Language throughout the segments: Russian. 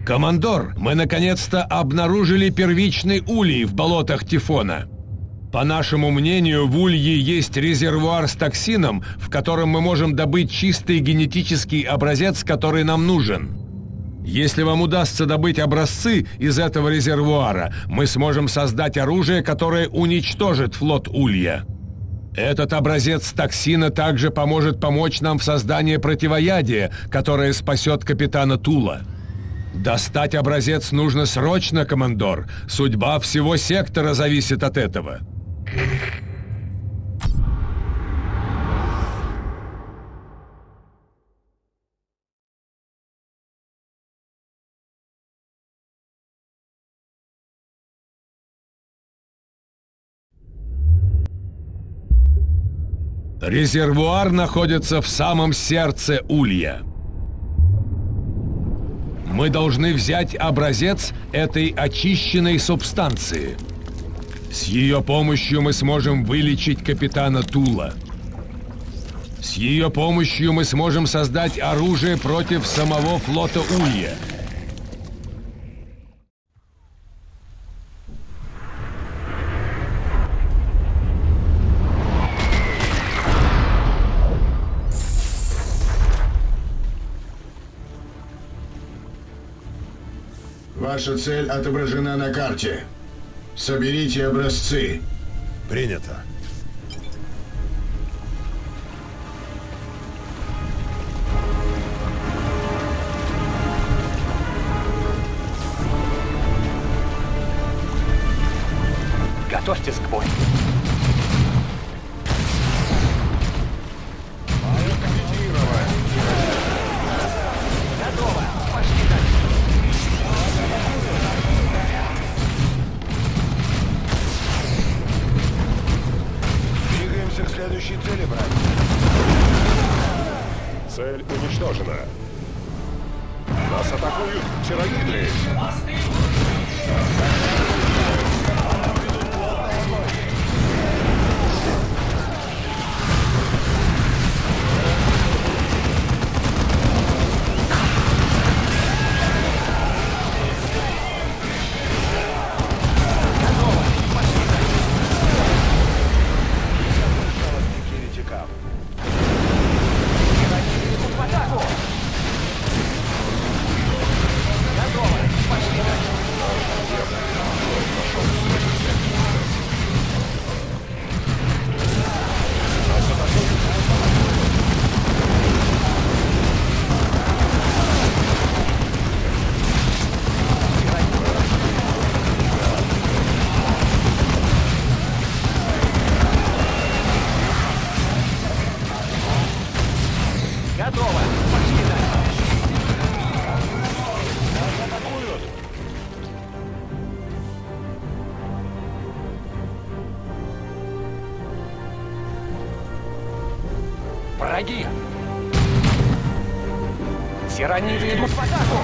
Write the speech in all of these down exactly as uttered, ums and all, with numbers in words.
Командор, мы наконец-то обнаружили первичный улей в болотах Тифона. По нашему мнению, в улье есть резервуар с токсином, в котором мы можем добыть чистый генетический образец, который нам нужен. Если вам удастся добыть образцы из этого резервуара, мы сможем создать оружие, которое уничтожит флот улья. Этот образец токсина также поможет помочь нам в создании противоядия, которое спасет капитана Тула. Достать образец нужно срочно, командор. Судьба всего сектора зависит от этого. Резервуар находится в самом сердце улья. Мы должны взять образец этой очищенной субстанции. С ее помощью мы сможем вылечить капитана Тула. С ее помощью мы сможем создать оружие против самого флота улья. Ваша цель отображена на карте. Соберите образцы. Принято. Готовьтесь к бою. Готово. Пошли дальше. Двигаемся к следующей цели, брат. Цель уничтожена. Нас атакуют тираниды. Враги! Тираниды идут в атаку!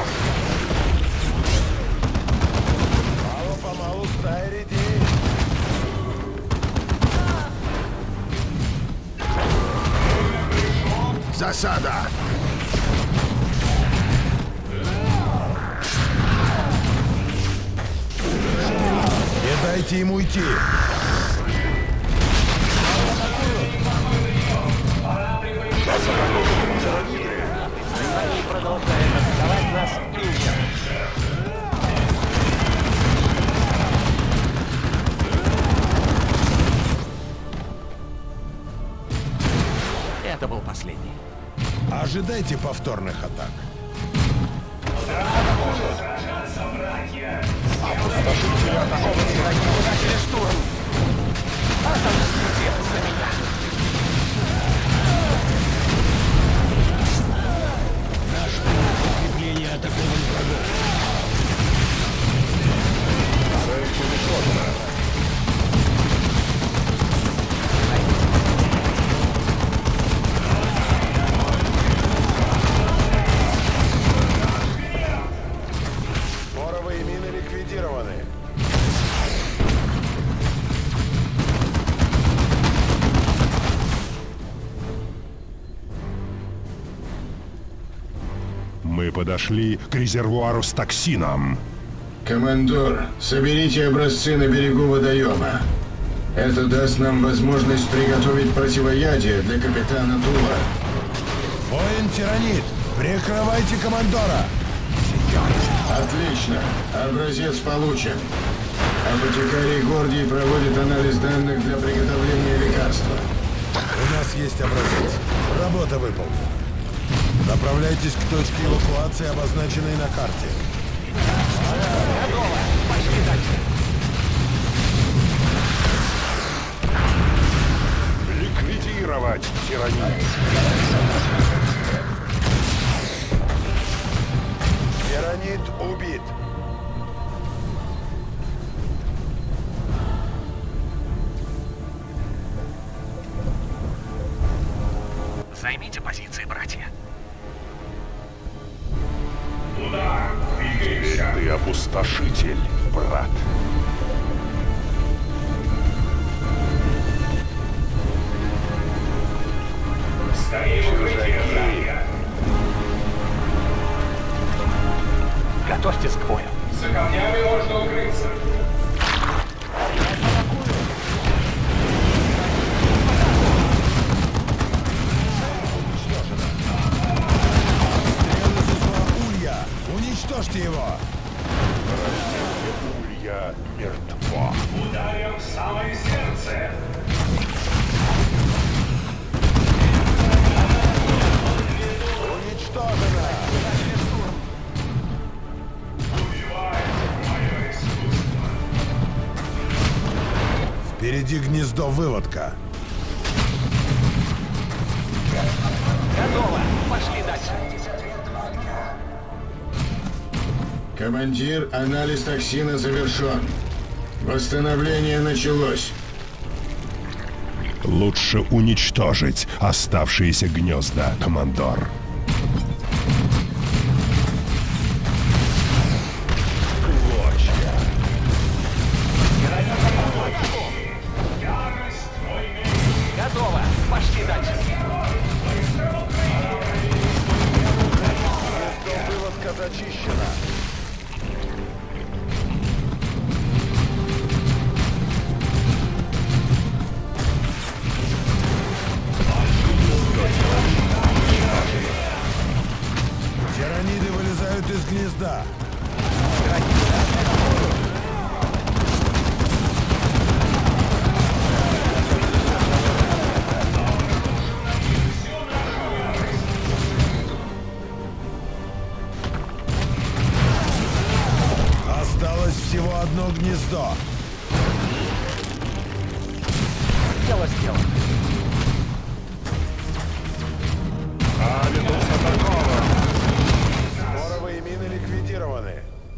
Мало-помалу стая редеет. Засада! Не дайте ему уйти. Они продолжают атаковать нас улья. Это был последний. Ожидайте повторных атак. Опустошители атакованы, враги начали штурм. Отомстите за меня. Укрепление атакован врагом. Цель уничтожена. Моровые мины ликвидированы. Мы подошли подошли к резервуару с токсином. Командор, соберите образцы на берегу водоема. Это даст нам возможность приготовить противоядие для капитана Тула. Воин Тиранит, прикрывайте командора! Отлично. Образец получен. Апотекарий Гордий проводит анализ данных для приготовления лекарства. У нас есть образец. Работа выполнена. Направляйтесь к точке эвакуации, обозначенной на карте. Готово. Пошли дальше. Ликвидировать тиранит. Тиранит убит. Займите позиции, братья. Ты опустошитель, брат. Готовьтесь к бою. За камнями можно укрыться. Уничтожьте его! Улья мертва. Ударим в самое сердце. Уничтожено! Впереди гнездо выводка. Готово. Пошли дальше. Командир, анализ токсина завершен. Восстановление началось. Лучше уничтожить оставшиеся гнезда, командор. Готово. Пошли дальше. Гнездо выводка зачищено. Тираниды вылезают из гнезда. Осталось всего одно гнездо. Дело сделано. Авидус атакован. Моровые мины ликвидированы.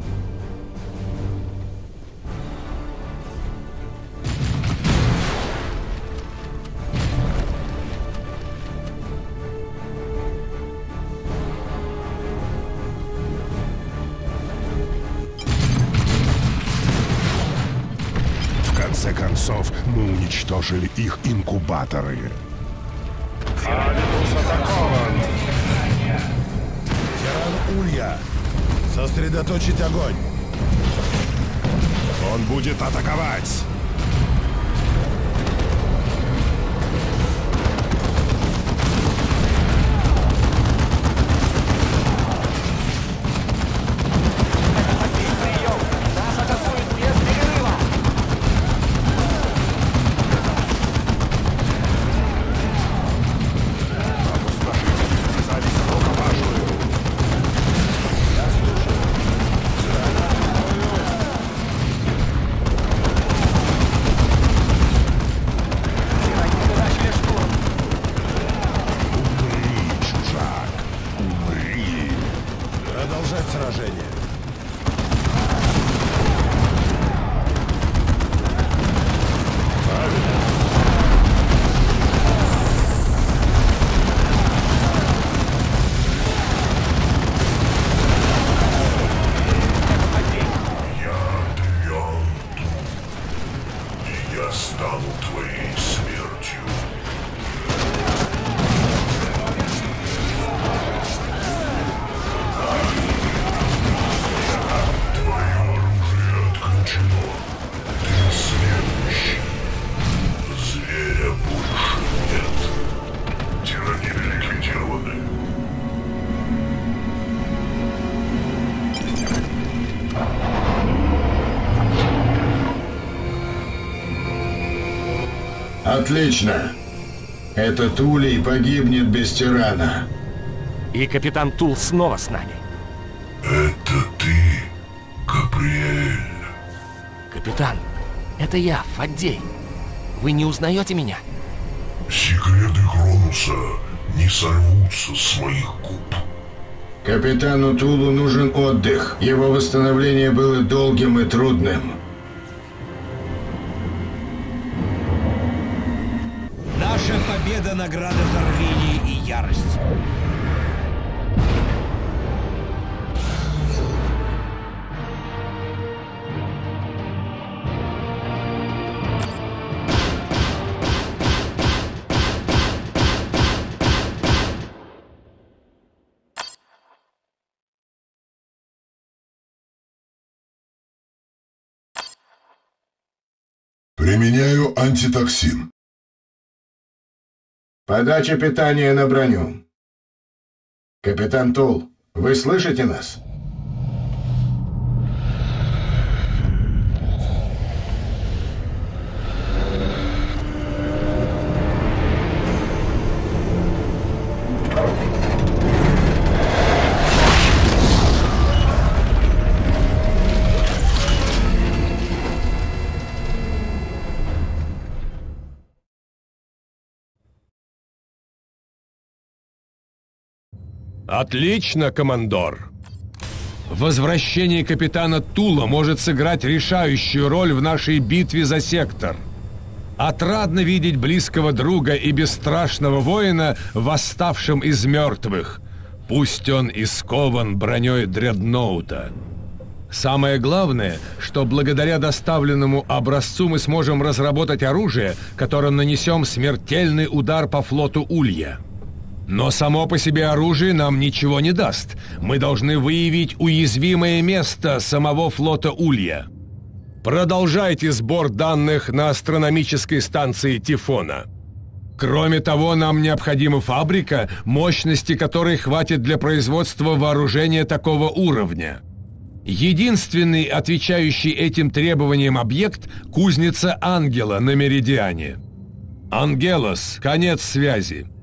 В конце концов, мы уничтожили их инкубаторы. Авидус атакован. Тиран Улья. Сосредоточить огонь. Он будет атаковать. Прием. Нас атакуют без перерыва. Тираниды начали штурм. Умри, чужак. Умри. Продолжать сражение. Я стану твоей смертью. Отлично. Этот Улей погибнет без тирана. И капитан Тул снова с нами. Это ты, Габриэль. Капитан, это я, Фаддей. Вы не узнаете меня? Секреты Кронуса не сорвутся с моих губ. Капитану Тулу нужен отдых. Его восстановление было долгим и трудным. Наша победа — награда за рвение и ярость. Применяю антитоксин. Подача питания на броню. Капитан Тул, вы слышите нас? Отлично, командор. Возвращение капитана Тула может сыграть решающую роль в нашей битве за сектор. Отрадно видеть близкого друга и бесстрашного воина, восставшим из мертвых. Пусть он и скован броней дредноута. Самое главное, что благодаря доставленному образцу мы сможем разработать оружие, которым нанесем смертельный удар по флоту Улья. Но само по себе оружие нам ничего не даст. Мы должны выявить уязвимое место самого флота Улья. Продолжайте сбор данных на астрономической станции Тифона. Кроме того, нам необходима фабрика, мощности которой хватит для производства вооружения такого уровня. Единственный отвечающий этим требованиям объект – кузница Ангела на Меридиане. Ангелос, конец связи.